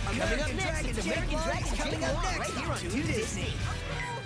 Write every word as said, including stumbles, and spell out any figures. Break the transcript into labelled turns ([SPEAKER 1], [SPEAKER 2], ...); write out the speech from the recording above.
[SPEAKER 1] Coming up next, it's American Dragon coming up next right here on Toon Disney.